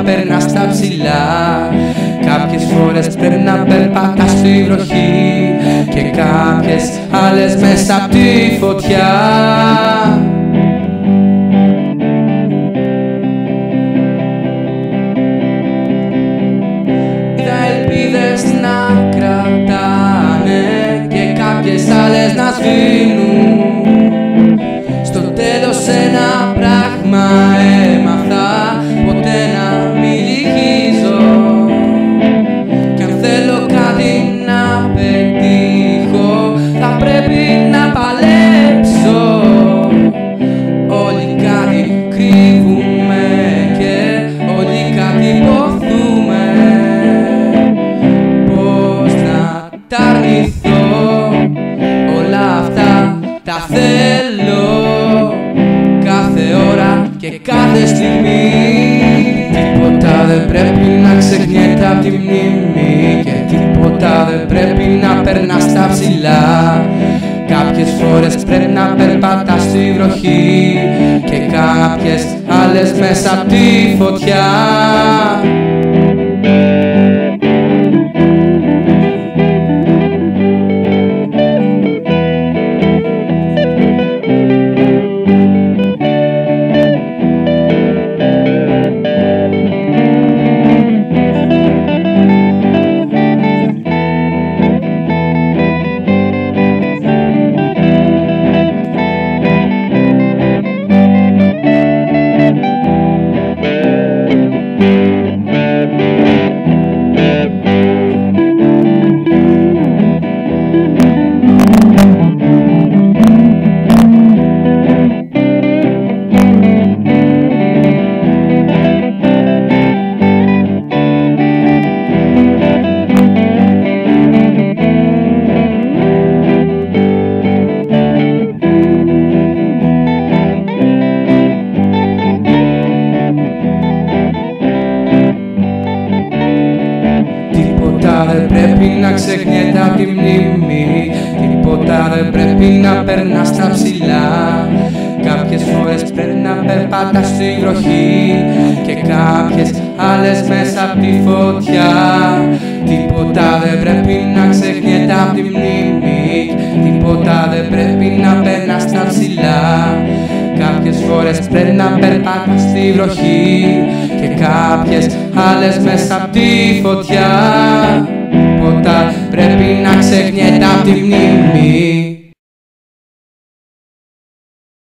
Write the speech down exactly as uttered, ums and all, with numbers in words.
να περνάς στα ψηλά. Κάποιες φορές πρέπει να περπατάς στη βροχή και κάποιες άλλες μέσα απ' τη φωτιά. Είδα ελπίδες να κρατάνε και κάποιες άλλες να σβήνουν. Στο τέλος ένα πράγμα έμαθα, ποτέ να μην λυγίζω. Κι αν θέλω κάτι να πετύχω, θα πρέπει να παλέψω. Όλοι κάτι κρύβουμε και όλοι κάτι υποθούμε. Πώς να τα αρνηθώ, όλα αυτά τα θέλω κάθε ώρα και κάθε στιγμή. Τίποτα δεν πρέπει να ξεχνιέται απ' τη μνήμη και τίποτα δεν πρέπει να περνά στα ψηλά. Κάποιες φορές πρέπει να περπατάς στη βροχή και κάποιες άλλες μέσα απ' τη φωτιά. Τίποτα δεν πρέπει να ξεχνιέται απ' τη μνήμη, τίποτα δεν πρέπει να περνά στα ψηλά. Κάποιες φορές πρέπει να περπατάς στη βροχή και κάποιες άλλες μέσα απ' τη φωτιά. Τίποτα δεν πρέπει να ξεχνιέται απ' τη μνήμη, τίποτα δεν πρέπει να περνά στα ψηλά. Κάποιες φορές πρέπει να περπατάς στη βροχή και κάποιες άλλες μέσα απ' τη φωτιά. Τίποτα πρέπει να ξεχνιέται απ' τη μνήμη.